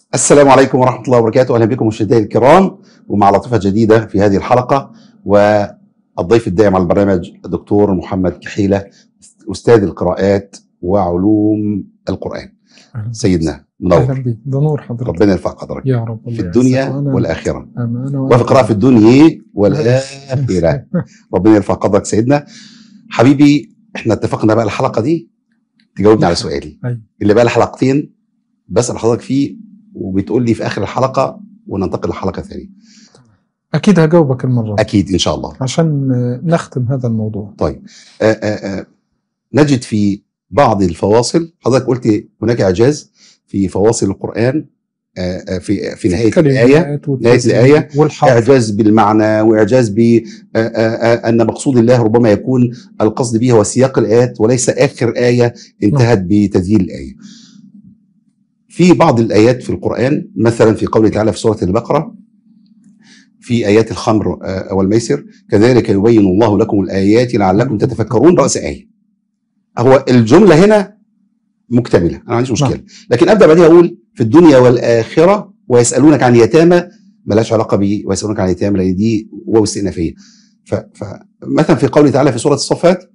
السلام عليكم ورحمة الله وبركاته. أهلا بكم مشاهدينا الكرام ومع لطيفة جديدة في هذه الحلقة، والضيف الدائم على البرنامج الدكتور محمد كحيلة، أستاذ القراءات وعلوم القرآن. سيدنا منور. أهلا بك، ده نور حضرتك. ربنا يرفع قدرك يا رب في الدنيا والآخرة، وفي قراءة في الدنيا والآخرة. ربنا يرفع قدرك سيدنا حبيبي. احنا اتفقنا بقى الحلقة دي تجاوبني على سؤالي اللي بقى الحلقتين بسأل حضرتك فيه، وبتقول لي في آخر الحلقة وننتقل لحلقة ثانية. أكيد هجاوبك المرة دي. أكيد إن شاء الله، عشان نختم هذا الموضوع. طيب نجد في بعض الفواصل حضرتك قلت هناك إعجاز في فواصل القرآن، في نهاية الآية، إعجاز بالمعنى وإعجاز بأن مقصود الله ربما يكون القصد به هو سياق الآيات وليس آخر آية انتهت بتذييل الآية. في بعض الآيات في القرآن، مثلا في قوله تعالى في سورة البقرة في آيات الخمر والميسر، كذلك يبين الله لكم الآيات لعلكم تتفكرون، رأس آية. هو الجملة هنا مكتملة، أنا ما عنديش مشكلة، لكن أبدأ بعدها أقول في الدنيا والآخرة ويسألونك عن اليتامى، ملاش علاقة بي ويسألونك عن اليتامى لأن دي واو استئنافية. فمثلا في قوله تعالى في سورة الصفات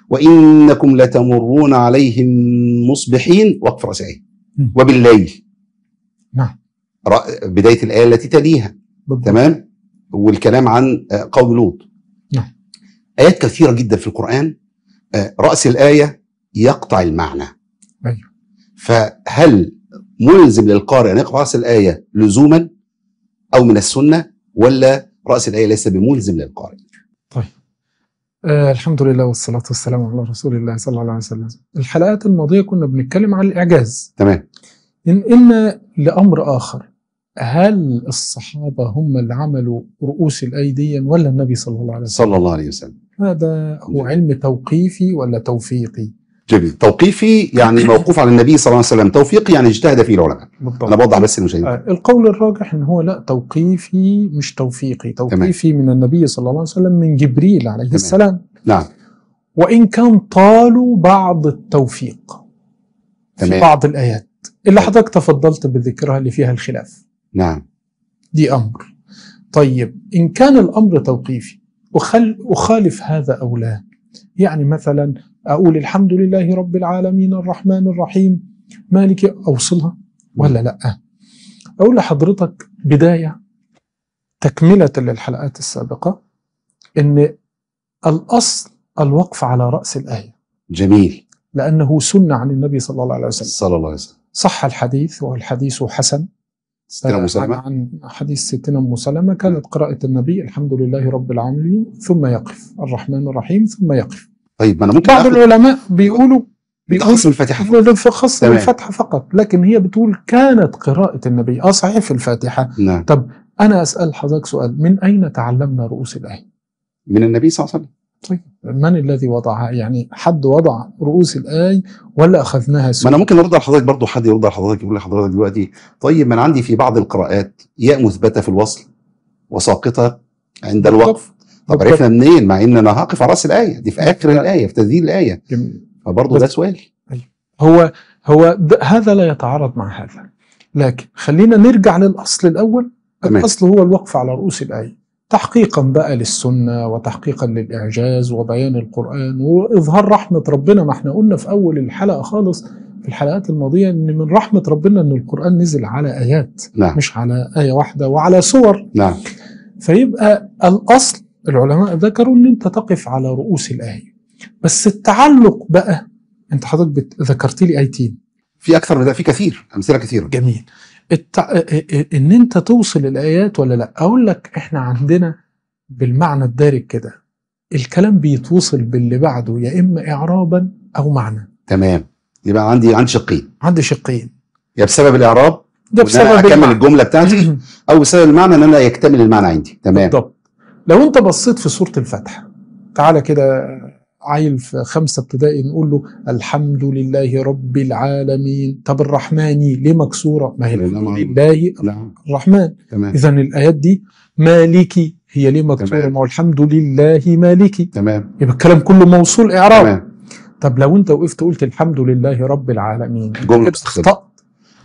وإنكم لتمرون عليهم مصبحين، وقف رأس آية. وبالليل، نعم، بداية الآية التي تليها، تمام، والكلام عن قوم لوط. نعم. آيات كثيرة جدا في القرآن رأس الآية يقطع المعنى. أيوه. فهل ملزم للقارئ أن يقرأ رأس الآية لزوما أو من السنة، ولا رأس الآية ليس بملزم للقارئ؟ طيب، الحمد لله والصلاة والسلام على رسول الله صلى الله عليه وسلم. الحلقات الماضية كنا بنتكلم عن الإعجاز. تمام. إن لأمر آخر، هل الصحابة هم اللي عملوا رؤوس الأيدي ولا النبي صلى الله عليه وسلم؟ صلى الله عليه وسلم. هذا هو علم توقيفي ولا توفيقي؟ جميل. توقيفي يعني موقوف على النبي صلى الله عليه وسلم، توفيقي يعني اجتهد فيه العلماء. بالضبط. أنا بوضح بس المشاهدين. القول الراجح إن هو لا، توقيفي مش توفيقي. توقيفي من النبي صلى الله عليه وسلم، من جبريل عليه السلام. نعم. وإن كان طالوا بعض التوفيق في بعض الآيات اللي حضرتك تفضلت بذكرها اللي فيها الخلاف. نعم. دي أمر. طيب، إن كان الأمر توقيفي أخالف هذا أو لا؟ يعني مثلا أقول الحمد لله رب العالمين الرحمن الرحيم مالك، أوصلها ولا لا؟ أقول لحضرتك بداية تكملة للحلقات السابقة إن الأصل الوقف على رأس الآية. جميل. لأنه سنة عن النبي صلى الله عليه وسلم. صلى الله عليه وسلم. صح الحديث، والحديث حسن. ستنا أم سلمة. عن حديث ستنا أم سلمة كانت قراءة النبي الحمد لله رب العالمين ثم يقف، الرحمن الرحيم ثم يقف. طيب، أنا ممكن بعض العلماء بيقولوا خاص بالفاتحة، خاص بالفتحة فقط، لكن هي بتقول كانت قراءة النبي صحيح في الفاتحة. نعم. طب أنا أسأل حضرتك سؤال، من أين تعلمنا رؤوس الآية؟ من النبي صلى الله عليه وسلم. طيب، من الذي وضعها؟ يعني حد وضع رؤوس الآية ولا أخذناها سنة؟ ما أنا ممكن أرد على حضرتك برضو، حد يرد على حضرتك يقول لحضرتك دلوقتي طيب، ما أنا عندي في بعض القراءات ياء مثبتة في الوصل وساقطة عند الوقف. طب عرفنا منين مع إن أنا هقف على رأس الآية دي في آخر الآية في تذييل الآية؟ فبرضو ده سؤال. هو هذا لا يتعارض مع هذا، لكن خلينا نرجع للأصل الأول. الأصل هو الوقف على رؤوس الآية، تحقيقا بقى للسنة وتحقيقا للإعجاز وبيان القرآن وإظهار رحمة ربنا. ما احنا قلنا في أول الحلقة خالص في الحلقات الماضية إن من رحمة ربنا إن القرآن نزل على آيات. نعم. مش على آية واحدة وعلى سور. نعم. فيبقى الأصل العلماء ذكروا إن أنت تقف على رؤوس الآية، بس التعلق بقى أنت حضرتك ذكرت لي آيتين، في أكثر من ده، في كثير، أمثلة كثيرة. جميل. إن أنت توصل الآيات ولا لا؟ أقول لك إحنا عندنا بالمعنى الدارج كده الكلام بيتوصل باللي بعده يا إما إعرابا أو معنى. تمام. يبقى عندي شقين. عندي شقين، يا بسبب الإعراب ده بسبب أكمل الجملة بتاعتي، أو بسبب المعنى إن أنا يكتمل المعنى عندي. تمام. بالضبط. لو أنت بصيت في سورة الفتح، تعالى كده عيل في 5 ابتدائي نقول له الحمد لله رب العالمين. طب الرحماني ليه مكسورة؟ ما هي لله الرحمن. إذن الآيات دي مالكي هي ليه مكسورة؟ ما هو الحمد لله مالكي. تمام. يبقى الكلام كله موصول إعراب. طب لو أنت وقفت قلت الحمد لله رب العالمين، جملة أخطأت.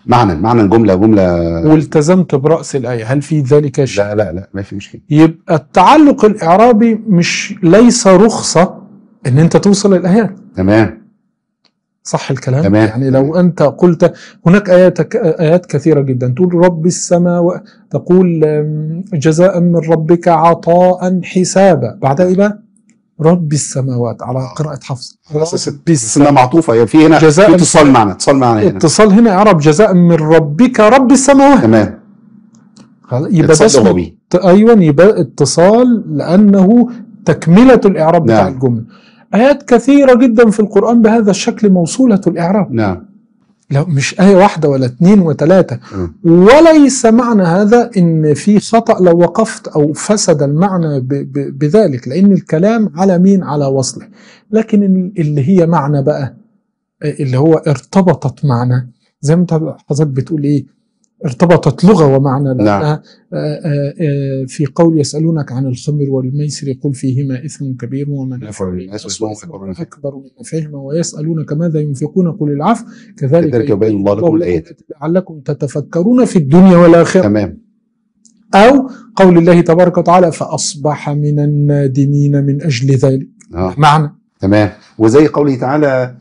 معنى جمله والتزمت برأس الآية، هل في ذلك شيء؟ لا ما في مشكله. يبقى التعلق الإعرابي ليس رخصة ان انت توصل الآيات. تمام، صح الكلام؟ تمام. يعني لو انت قلت هناك آيات كثيرة جدا تقول رب السماوات، تقول جزاء من ربك عطاء حسابا، بعدها ايه بقى؟ رب السماوات على قراءة حفص. انها معطوفة، في هنا في اتصال معنا هنا اتصال هنا اعرب جزاء من ربك رب السماوات. تمام. يبقى ده اسمه ايوه، يبقى اتصال لانه تكملة الاعراب بتاع الجملة. آيات كثيرة جدا في القرآن بهذا الشكل موصولة الإعراب. نعم. لو مش آية واحدة ولا 2 و3. وليس معنى هذا إن في خطأ لو وقفت أو فسد المعنى بذلك، لأن الكلام على مين؟ على وصله. لكن اللي هي معنى بقى اللي هو ارتبطت معنى، زي ما حضرتك بتقول إيه، ارتبطت لغة ومعنى. لأنها في قول يسألونك عن الخمر والميسر يقول فيهما إثم كبير ومنافع للناس أكبر من نفعهما ويسألونك ماذا ينفقون قل العفو كذلك يبين الله لكم الآيات لعلكم تتفكرون في الدنيا والآخرة. تمام. أو قول الله تبارك وتعالى فأصبح من النادمين من أجل ذلك. معنى. تمام. وزي قوله تعالى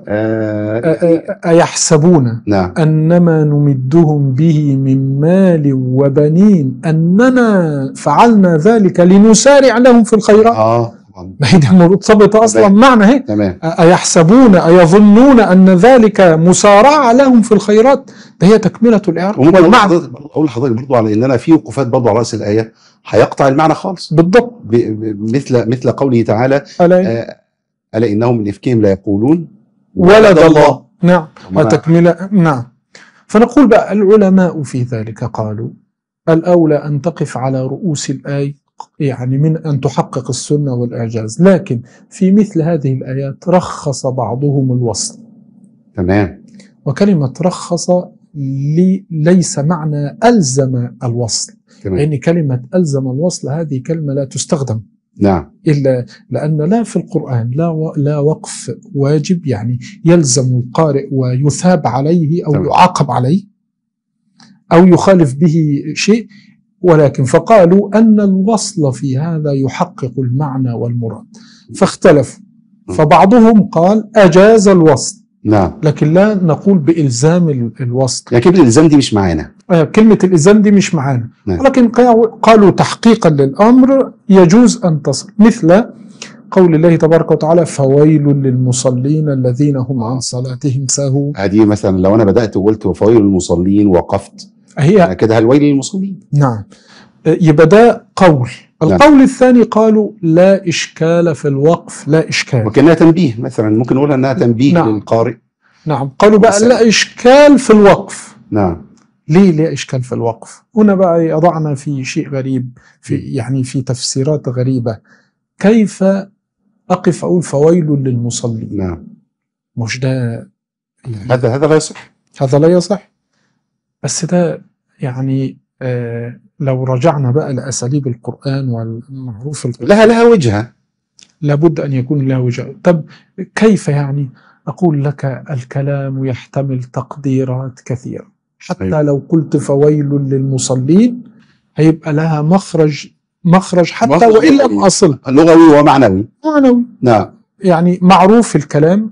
أيحسبون أنما نمدهم به من مال وبنين أننا فعلنا ذلك لنسارع لهم في الخيرات. ما هي دي مرتبطة أصلا معنى هي. أيحسبون أيظنون أن ذلك مسارعة لهم في الخيرات، ده هي تكملة الإعراب. أقول لحضرتك برضو على إننا في وقوفات برضو على رأس الآية هيقطع المعنى خالص. بالضبط. مثل قوله تعالى ألا إنهم من إفكهم لا يقولون ولد الله. نعم. وتكملة. نعم. فنقول بقى العلماء في ذلك قالوا الأولى أن تقف على رؤوس الآية، يعني من أن تحقق السنة والإعجاز، لكن في مثل هذه الآيات رخص بعضهم الوصل. تمام. وكلمة رخص ليس معنى ألزم الوصل. تمام. لأن كلمة ألزم الوصل هذه كلمة لا تستخدم. نعم. إلا لأن لا في القرآن لا وقف واجب، يعني يلزم القارئ ويثاب عليه أو يعاقب عليه أو يخالف به شيء، ولكن فقالوا أن الوصل في هذا يحقق المعنى والمراد، فاختلفوا. فبعضهم قال أجاز الوصل. نعم. لكن لا نقول بإلزام الوصل، يعني كلمة الإلزام دي مش معانا. كلمة الإلزام دي مش معانا. نعم. ولكن قالوا تحقيقا للأمر يجوز أن تصل، مثل قول الله تبارك وتعالى فويل للمصلين الذين هم عن صلاتهم ساهون. هذه مثلا لو أنا بدأت وقلت فويل للمصلين وقفت، هي كده الويل للمصلين. نعم. يبقى ده قول. القول الثاني قالوا لا إشكال في الوقف، لا إشكال، وكأنها تنبيه مثلا، ممكن نقولها أنها تنبيه. نعم. للقارئ. نعم. قالوا بقى لا إشكال في الوقف. نعم. ليه لا إشكال في الوقف؟ هنا بقى يضعنا في شيء غريب، يعني في تفسيرات غريبة. كيف أقف أقول فويل للمصلين؟ نعم. مش ده يعني هذا لا يصح. هذا لا يصح. بس ده يعني لو رجعنا بقى لأساليب القرآن والمعروف لها وجهة، لابد أن يكون لها وجهة. طب كيف يعني؟ أقول لك الكلام يحتمل تقديرات كثيرة، حتى لو قلت فويل للمصلين هيبقى لها مخرج حتى وإن لم أصل لغوي ومعنوي. نعم. يعني معروف في الكلام،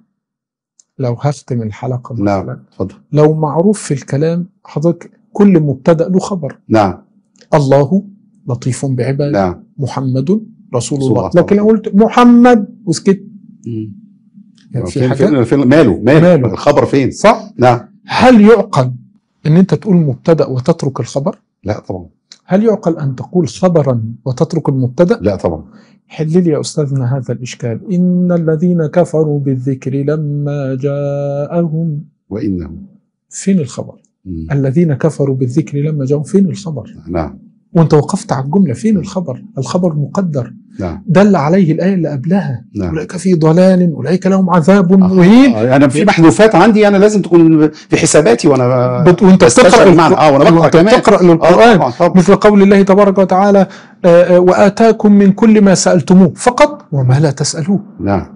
لو هختم الحلقة مثلا. نعم. اتفضل. لو معروف في الكلام حضرتك كل مبتدأ له خبر. نعم. الله لطيف بعباده. نعم. محمد رسول الله. لكن لو قلت محمد وسكت، يعني فين ماله الخبر فين؟ صح؟ نعم. هل يعقل ان انت تقول مبتدأ وتترك الخبر؟ لا طبعا. هل يعقل ان تقول خبرا وتترك المبتدأ؟ لا طبعا. حل لي يا أستاذنا هذا الإشكال. إن الذين كفروا بالذكر لما جاءهم وإنه، فين الخبر؟ الذين كفروا بالذكر لما جاءهم، فين الخبر؟ نعم. وانت وقفت على الجملة، فين الخبر؟ الخبر مقدر. نعم. دل عليه الآية اللي قبلها. نعم. أولئك في ضلال، أولئك لهم عذاب مهين. أنا في محذوفات عندي، أنا لازم تكون في حساباتي وأنا وأنت بتقرأ وأنا بتقرأ للقرآن. مثل قول الله تبارك وتعالى وآتاكم من كل ما سألتموه فقط وما لا تسألوه. نعم.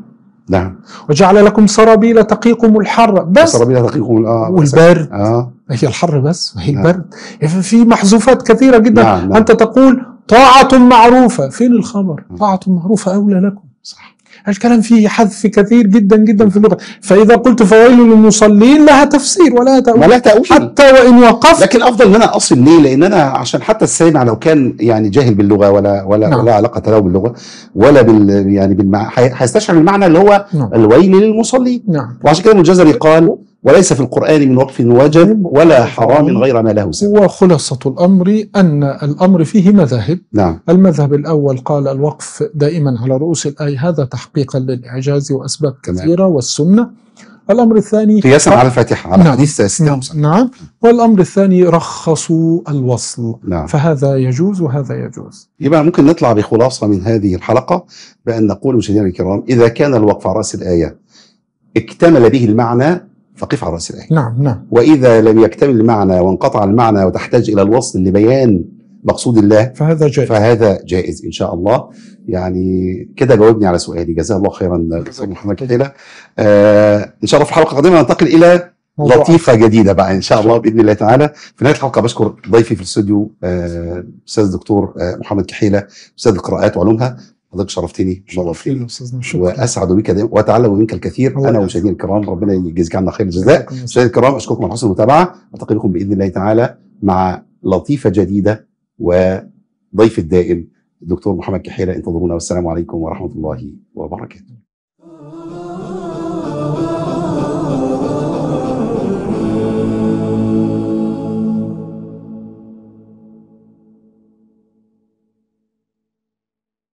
نعم. وجعل لكم سرابيل تقيكم الحر بس، سرابيل تقيكم والبرد. هي الحر بس وهي نعم. البرد، في محذوفات كثيرة جدا. نعم. أنت تقول طاعة معروفة، فين الخبر؟ طاعة معروفة أولى لكم. صح. الكلام فيه حذف كثير جدا جدا في اللغة، فإذا قلت فويل للمصلين لها تفسير ولا تأويل حتى وإن وقفت. لكن أفضل أن أنا أصل ليه؟ لأن أنا عشان حتى السامع لو كان يعني جاهل باللغة ولا نعم. ولا علاقة له باللغة ولا يعني هيستشعر المعنى اللي هو نعم. الويل للمصلين. نعم. وعشان كده ابن الجزري قال وليس في القرآن من وقف وجب ولا حرام غير ما له سبب. وخلاصة الأمر أن الأمر فيه مذاهب. نعم. المذهب الأول قال الوقف دائما على رؤوس الآية، هذا تحقيقا للإعجاز وأسباب كثيرة والسنة. الأمر الثاني قياسا على الفاتحة على نعم. حديث نعم. والأمر الثاني رخصوا الوصل. نعم. فهذا يجوز وهذا يجوز. يبقى ممكن نطلع بخلاصة من هذه الحلقة بأن نقول مشاهدينا الكرام إذا كان الوقف على رأس الآية اكتمل به المعنى فقف على رأس الآية. نعم. نعم. وإذا لم يكتمل المعنى وانقطع المعنى وتحتاج إلى الوصل لبيان مقصود الله فهذا جائز إن شاء الله. يعني كده جاوبني على سؤالي، جزاه الله خيرا دكتور محمد كحيلة. إن شاء الله في الحلقة القادمة ننتقل إلى لطيفة جديدة بقى إن شاء الله بإذن الله تعالى. في نهاية الحلقة بشكر ضيفي في الاستوديو أستاذ الدكتور محمد كحيلة، أستاذ القراءات وعلومها. حضرتك شرفتني الله فيك واسعد بك دائما واتعلم منك الكثير انا ومشاهدينا الكرام. ربنا يجزيك عنا خير الجزاء. مشاهدينا الكرام اشكركم على حسن المتابعه، التقي بكم باذن الله تعالى مع لطيفه جديده وضيف الدائم الدكتور محمد كحيلة. انتظرونا والسلام عليكم ورحمه الله وبركاته.